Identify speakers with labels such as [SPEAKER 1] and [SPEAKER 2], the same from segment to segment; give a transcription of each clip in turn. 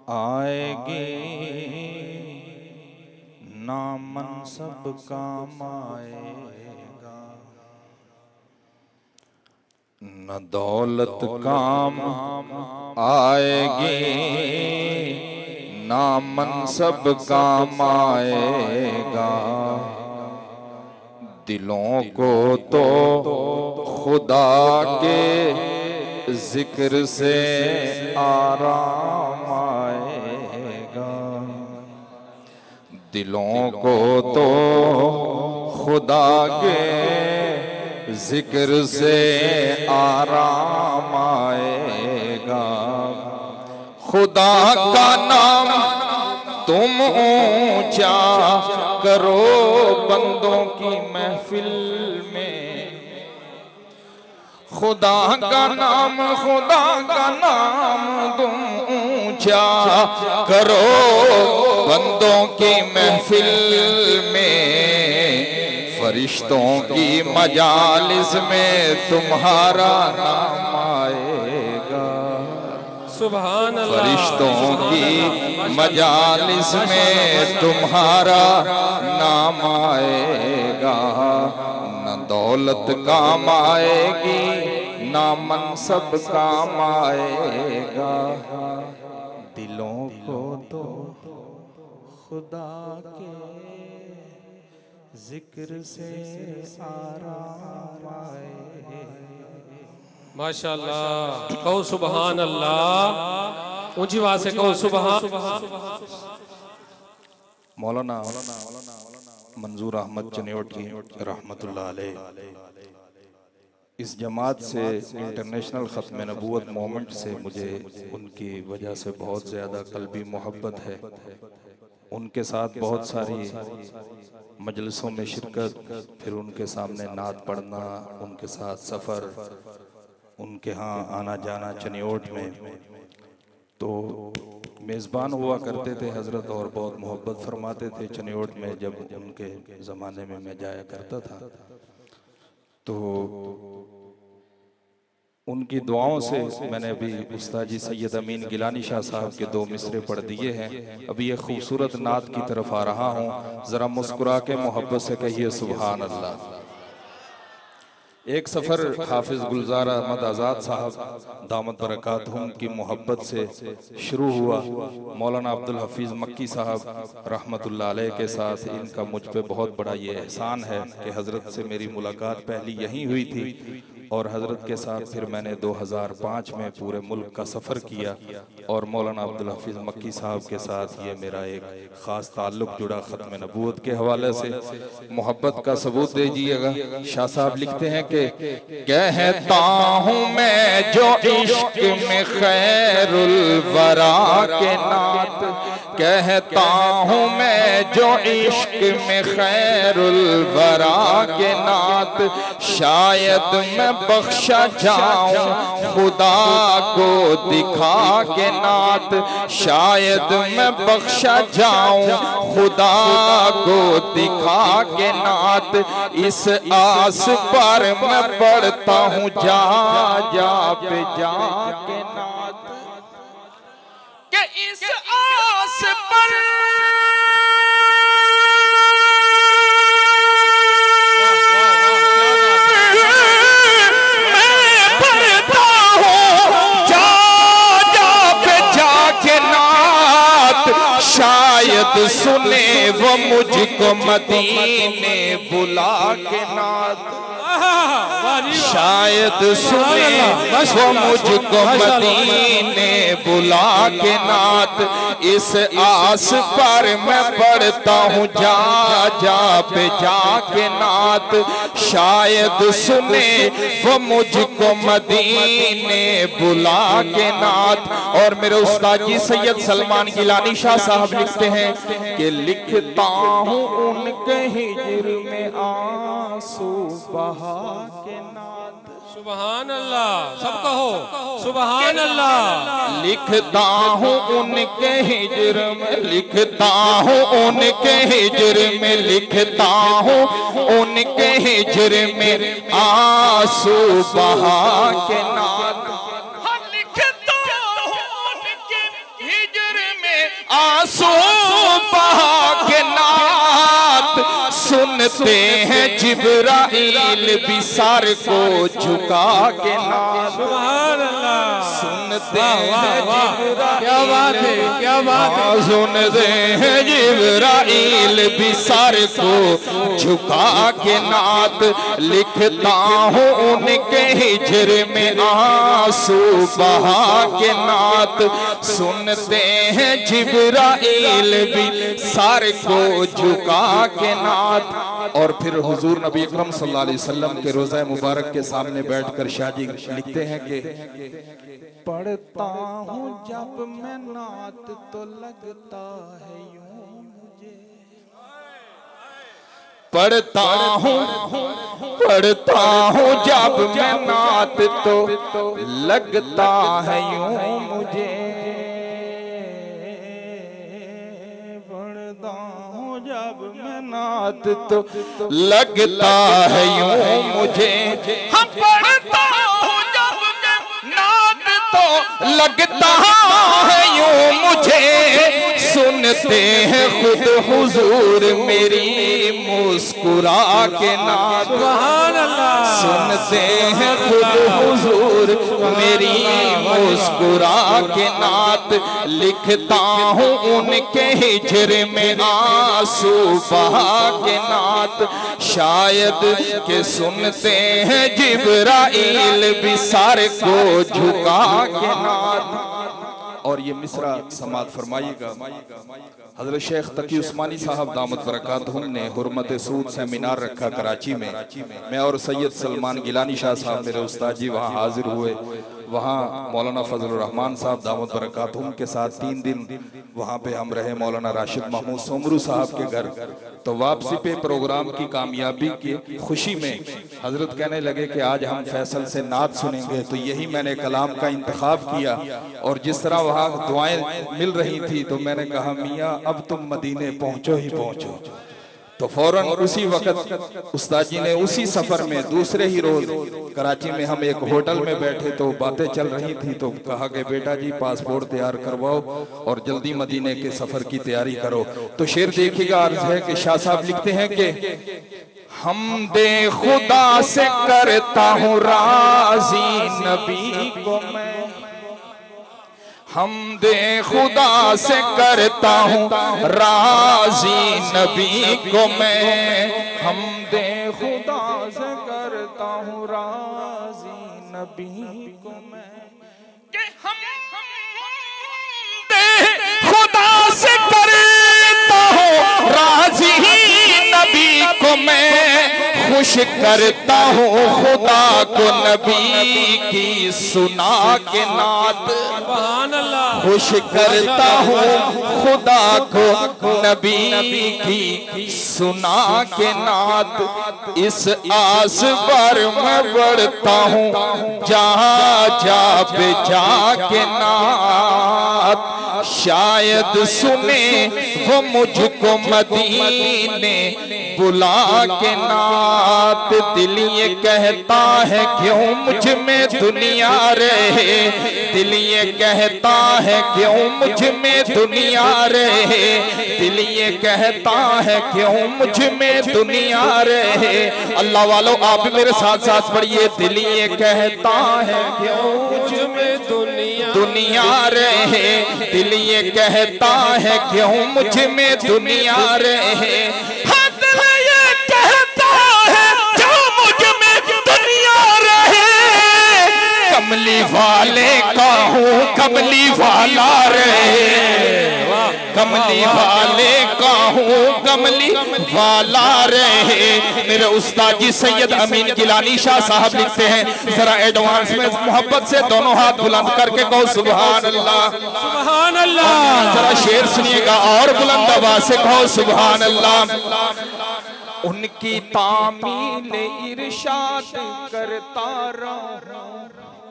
[SPEAKER 1] आएगी ना मनसब काम आएगा, न दौलत काम आएगी, ना मनसब काम आएगा। दिलों को तो खुदा के जिक्र से आराम आएगा। दिलों को तो खुदा के जिक्र से आराम आएगा। खुदा का नाम तुम ऊंचा करो बंदों की महफिल में। खुदा का नाम तुम ऊंचा करो बंदों की महफिल में। फरिश्तों की मजालिस में तुम्हारा नाम आएगा।
[SPEAKER 2] सुभान अल्लाह।
[SPEAKER 1] फरिश्तों की मजालिस में तुम्हारा नाम आएगा। न दौलत काम आएगी, ना मनसब काम आएगा। दिलों को तो खुदा के जिक्र से आराम आएगा।
[SPEAKER 2] माशाअल्लाह, कहो सुभान अल्लाह, ऊंची आवाज से कहो सुभान।
[SPEAKER 1] मौलाना मंजूर अहमद चनियोटी रहमतुल्लाह अलैह इस जमात से इंटरनेशनल ख़त्म नबूवत मोमेंट से मुझे उनकी वजह से बहुत ज़्यादा क़ल्बी मोहब्बत है। उनके साथ बहुत सारी मजलिसों में शिरकत, फिर उनके सामने नात पढ़ना, उनके साथ सफ़र, उनके यहाँ आना जाना चनियोट में। तो मेज़बान हुआ करते थे हज़रत और बहुत मोहब्बत फरमाते थे चनियोट में। जब उनके ज़माने में मैं जाया करता था तो उनकी दुआओं से मैंने अभी उस्ताद जी सैयद अमीन गिलानी शाह साहब के 2 मिसरे पढ़ दिए हैं। अभी ये खूबसूरत नात की तरफ आ रहा हूँ, ज़रा मुस्कुरा के मोहब्बत से कहिए सुभान अल्लाह। एक सफ़र हाफिज़ गुलजार अहमद आज़ाद साहब दामत बरकातहुम की मोहब्बत से शुरू हुआ। मौलाना अब्दुल हफीज़ मक्की साहब रहमतुल्लाह अलैह के साथ इनका मुझ पे बहुत बड़ा ये एहसान है कि हज़रत से मेरी मुलाकात पहली यहीं हुई थी और हज़रत के साथ फिर मैंने 2005 में पूरे मुल्क का सफ़र किया और मौलाना अब्दुल हफीज़ मक्की साहब के साथ ये मेरा एक ख़ास ताल्लुक़ जुड़ा ख़त्म नबूवत के हवाले से। मोहब्बत का सबूत दीजिएगा। शाह साहब लिखते हैं कि कहता हूँ मैं जो इश्क में खैरुल वरा के नात, कहता हूँ मैं जो इश्क में खैरुल वरा के नात, शायद मैं बख्शा जाऊं खुदा को दिखा के नात, शायद मैं बख्शा जाऊं खुदा को दिखा के नात। इस आस पर मैं पढ़ता हूँ जा जा पे जा के नात, कि इस आस पर मैं पढ़ता हूँ जा जा पे जा के नात। शायद सुने वो मुझको मदीने बुला के नात, शायद सुने वो मुझको मदीने बुला के नात। इस आस पर मैं पढ़ता हूँ जा जा पे जा के नात, शायद सुने वो मुझको मदीने बुला के नात। और मेरे उस्ताद जी सैयद सलमान गिलानी शाह साहब लिखते हैं कि लिखता हूँ उनके हिज्र में आंसू बहा के नात।
[SPEAKER 2] सुभान अल्लाह, सब कहो सुभान अल्लाह।
[SPEAKER 1] लिखता हूँ उनके हिज्र में, लिखता हूँ उनके हिज्र में, लिखता हूँ उनके हिज्र में आंसू बहा के नात। लिखता हूँ उनके हिज्र में आंसू बहा के नात सुनते हैं जिब्राइल भी सर को झुका के नात।
[SPEAKER 2] सुभान अल्लाह,
[SPEAKER 1] सुनते हैं
[SPEAKER 2] क्या बात है, क्या बात है।
[SPEAKER 1] सुनते हैं जिब्राइल भी सर को झुका के नात लिखता हूँ उनके हिजर में आंसू बहा के नात। सुनते हैं जिब्राइल भी सर को झुका के नात। और फिर हुजूर नबी अकरम सल्लल्लाहु अलैहि वसल्लम के रोज़ा मुबारक के सामने बैठकर शाहजी लिखते हैं कि पढ़ता हूँ जब मैं नात तो लगता है यूं मुझे, पढ़ता हूँ जब मैं नात तो लगता है यूं मुझे, पढ़ता हूँ जब मैं नात तो लगता है यूं मुझे। हम पढ़ता हूँ जब मैं नात तो लगता है यूं मुझे। सुनते हैं खुद हुजूर मेरी मुस्कुरा के नात।
[SPEAKER 2] सुभान अल्लाह,
[SPEAKER 1] सुनते हैं खुद हुजूर मेरी मुस्कुरा के नात। लिखता हूँ उनके हिजर में आंसू बहा के नात। शायद के सुनते हैं जिब्राइल भी सर को झुका के नात। और ये मिसरा समात फरमाइएगा। हजरत शेख तकी उस्मानी साहब दामत बरकातहुम ने हुर्मत सूद सेमिनार रखा कराची में। मैं और सैयद सलमान गिलानी शाह साहब मेरे उस्ताद जी वहाँ हाजिर हुए। वहाँ मौलाना फजलुर रहमान साहब दामत बरकातहुम के साथ 3 दिन वहाँ पे हम रहे, मौलाना राशिद महमूद सोमरू साहब के घर। तो वापसी पे प्रोग्राम की कामयाबी की खुशी में हजरत कहने लगे कि आज हम फैसल से नात सुनेंगे। तो यही मैंने कलाम का इंतखाब किया और जिस तरह वहाँ दुआएं मिल रही थी तो मैंने कहा मियाँ अब तुम मदीने पहुँचो ही पहुँचो। तो फौरन उसी वक्त उस्ताद जी ने उसी सफर में दूसरे ही रोज कराची में हम एक होटल में बैठे तो बातें चल रही थी। तो कहा कि बेटा जी पासपोर्ट तैयार करवाओ और जल्दी मदीने के सफर की तैयारी करो। तो शेर देखिएगा, अर्ज है कि शाह साहब लिखते हैं कि हमदे खुदा से करता हूँ राजी नबी को मैं, हमदे खुदा से करता हूँ राजी नबी को मैं, हमदे खुदा से करता हूँ राजी नबी को मैं। हमदे खुदा से करता हूँ राजी नबी को मैं, खुश करता हूँ खुदा को नबी की सुना के नात। खुश करता हूँ खुदा को नबी की सुना के नात। इस आस पर मैं बढ़ता हूँ जहाँ जा पे जा के नात। शायद सुने वो मुझको मदीने बुला के नात। दिल ये कहता है क्यों मुझ में दुनिया रहे, दिल ये कहता है क्यों मुझ में दुनिया रहे, दिल ये कहता है क्यों मुझ में दुनिया रहे। अल्लाह वालों आप भी मेरे साथ साथ पढ़िए, दिल ये कहता है क्यों मुझ में दुनिया रहे, दिल ये कहता है क्यों मुझ में दुनिया रहे। कमली वाले का हूँ कमली वाला रहे, कमली वाले का हूँ कमली वाला रहे। मेरे उस्ताद जी सैयद अमीन गिलानी शाह साहब लिखते हैं, जरा एडवांस में मोहब्बत से दोनों हाथ बुलंद करके कहो सुभान अल्लाह, सुभान अल्लाह। जरा शेर सुनिएगा और बुलंद आवाज से कहो सुभान अल्लाह। उनकी तामील इरशाद करता रहूं,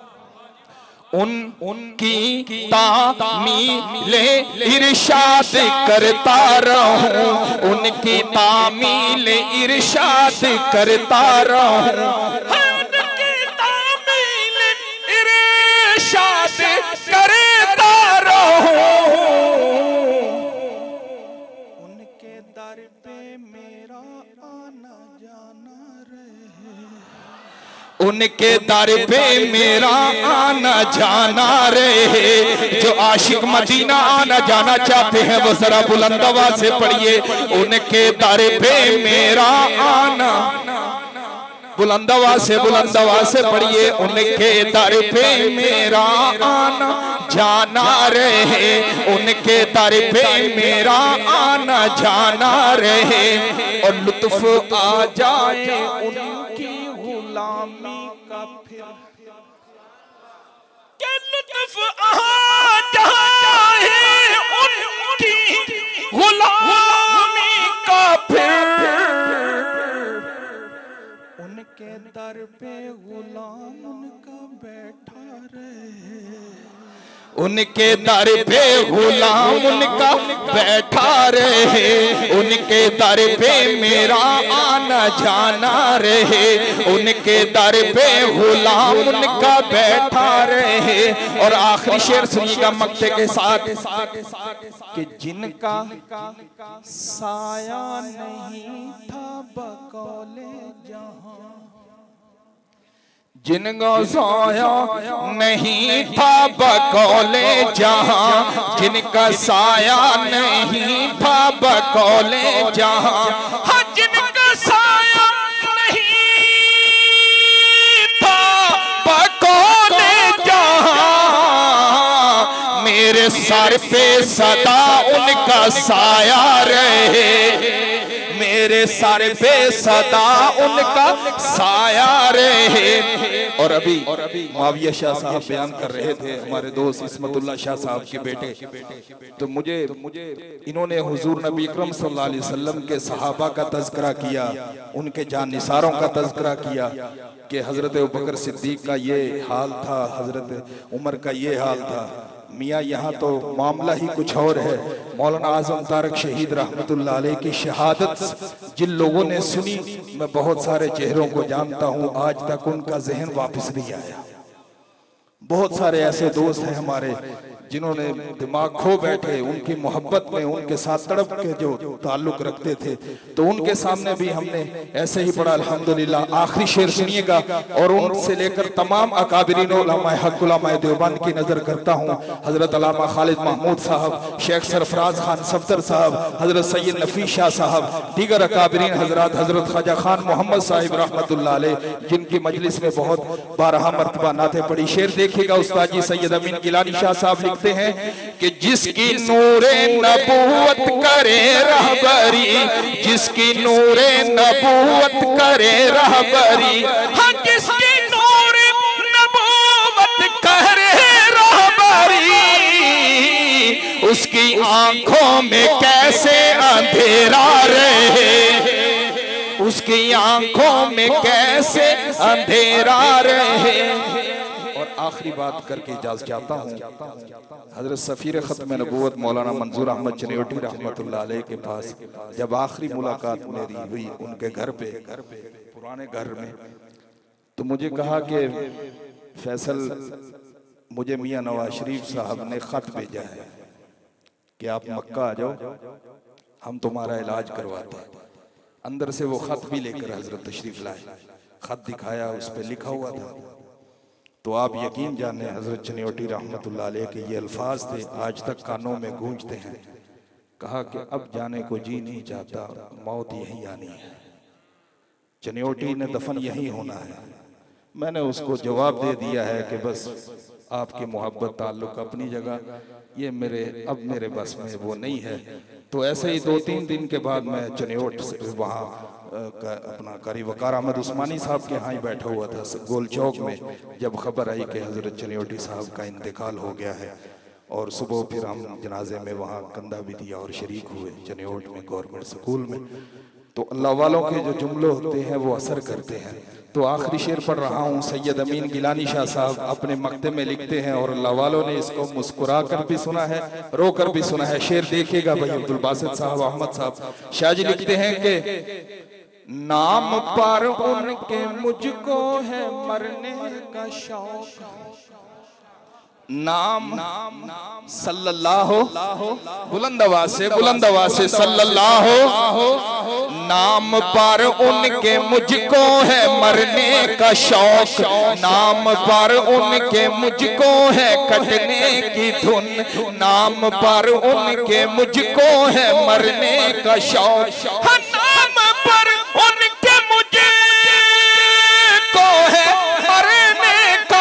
[SPEAKER 1] उनकी तामीले इरशाद करता रहूं, उनकी तामीले इरशाद करता रहूं, उनकी तामीले इरशाद करता रहूं। उनके दर पे मेरा आना जाना रहे। जो आशिक मदीना आना जाना चाहते हैं वो जरा बुलंद आवाज से पढ़िए, उनके दर पे मेरा आना, बुलंद आवाज से पढ़िए, उनके दर पे मेरा आना जाना रहे, उनके दर पे मेरा आना जाना रहे, और लुत्फ आ जाए उनकी गुलामी का फिर,
[SPEAKER 3] के लुत्फ आ जाए उनकी गुलामी का फिर,
[SPEAKER 1] उनके दर पे गुलाम उनका बैठा रहे, उनके दर पे गुलाम उनका बैठा रहे, उनके दर पे मेरा आना जाना रहे, उनके दर पे गुलाम उनका बैठा रहे। और आखिरी शेर सुनिएगा मक्ते के साथ कि जिनका साया नहीं था बकौले जहां, जिनका साया नहीं था बकौले जहां, जिनका साया नहीं था बकौले जहां,
[SPEAKER 3] हाँ जिनका साया नहीं था
[SPEAKER 1] बकौले जहां, मेरे सर पे सदा उनका साया रहे, मेरे सर पे सदा उनका साया रहे। और अभी माविया शाह साहब बयान कर रहे थे, हमारे दोस्त इस्मतुल्लाह शाह साहब के बेटे, तो मुझे इन्होंने हुजूर नबी अकरम सल्लल्लाहु अलैहि वसल्लम के सहाबा का तज़किरा किया, उनके जानिसारों का तज़किरा किया कि हजरत अबू बकर सिद्दीक का ये हाल था, हजरत उमर का ये हाल था। मियाँ यहाँ तो मामला ही कुछ और है। मौलाना आजम तारक शहीद रहमतुल्लाह अलैह की शहादत जिन लोगों ने सुनी, मैं बहुत सारे चेहरों को जानता हूँ, आज तक उनका जहन वापस नहीं आया। बहुत सारे ऐसे दोस्त हैं हमारे जिन्होंने दिमाग खो बैठे, उनकी मोहब्बत में उनके साथ तड़प के जो ताल्लुक रखते थे, तो उनके सामने भी हमने ऐसे ही पढ़ा अल्हम्दुलिल्लाह। आखिरी शेर सुनिएगा और उनसे लेकर तमाम अकाबिरीन उलमाए हक उलमाए देवबंद की नजर करता हूँ। हजरत अल्लामा खालिद महमूद साहब, शेख सरफराज खान सफदर साहब, हजरत सैयद नफीस शाह साहब, दीगर अकाबिरीन हजरत, हजरत ख्वाजा खान मोहम्मद साहिब रहमतुल्लाह अलैह, जिनकी मजलिस में बहुत 12 मरतबा नाते पड़ी। शेर देखिएगा, उस्ताद जी सैयद अमीन गिलानी शाह साहब लिखते हैं कि जिसकी नूरे नबूवत करे रहबरी, जिसकी नूरे नबूवत करे रहबरी,
[SPEAKER 3] हाँ जिसकी नूरे नबूवत करे रहबरी,
[SPEAKER 1] उसकी आंखों में कैसे अंधेरा रहे, उसकी आंखों में कैसे अंधेरा रहे। और आखिरी बात करके इजाजत चाहता हूँ, हजरत सफीर खत्म नबूवत मौलाना मंजूर अहमद चनियोटी रहमतुल्लाह अलैह के पास जब आखिरी मुलाकात मेरी हुई उनके घर पे, पुराने घर में, तो मुझे कहा कि फैसल, मुझे मियाँ नवाज शरीफ साहब ने खत भेजा है कि आप मक्का आ जाओ, हम तुम्हारा इलाज करवाते हैं। अंदर से वो खत भी लेकर हजरत तशरीफ लाए, खत दिखाया, उस पर लिखा हुआ था। तो आप यकीन जाने हजरत चनियोटी रहमतुल्लाह अलैह के ये अल्फाज थे, आज तक कानों में गूंजते हैं। कहा कि अब जाने को जी नहीं चाहता, मौत यहीं आनी है, चनियोटी ने दफन यहीं होना है। मैंने उसको जवाब दे दिया है कि बस आपकी मोहब्बत ताल्लुक अपनी जगह, ये मेरे बस में वो नहीं है। तो ऐसे ही 2-3 दिन के बाद मैं चनियोट वहाँ अपना कारी वकार अहमद उस्मानी साहब के यहाँ ही बैठा हुआ था गोल चौक में, जब खबर आई कि हजरत चनियोटी साहब का इंतकाल हो गया है। और सुबह फिर हम जनाजे में वहाँ कंधा भी दिया और शरीक हुए चनियोट में गवर्नमेंट स्कूल में। तो अल्लाह वालों के जो जुमले होते हैं वो असर करते हैं। तो आखिरी शेर पढ़ रहा हूँ, सैयद अमीन गिलानी शाह साहब अपने मक्ते में लिखते हैं और अल्लाह वालों ने इसको मुस्कुरा कर भी सुना है, रो कर भी सुना है। शेर देखिएगा भाई अब्दुल बासित साहब, अहमद साहब शाह जी लिखते हैं कि नाम पर उनके मुझको है मरने का शौक, नाम सल्लल्लाहु, बुलंद आवाज से सल्लल्लाहु, नाम पर उनके मुझको है मरने का शौक, नाम पर उनके मुझको है कटने की धुन, नाम पर उनके मुझको है मरने का शौक,
[SPEAKER 3] नाम पर उनके मुझको है मरने का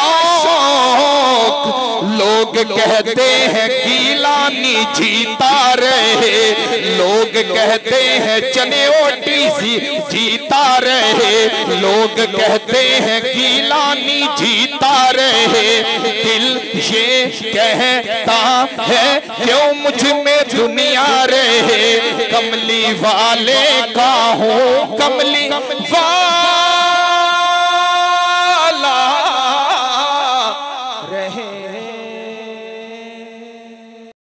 [SPEAKER 1] शौक। लोग कहते हैं गीलानी जीता रहे, लोग कहते हैं चने ओटीसी जीता रहे, लोग कहते हैं गीलानी जीता रहे, दिल ये कहता है क्यों मुझ में दुनिया रहे, कमली वाले का हूँ कमली वाले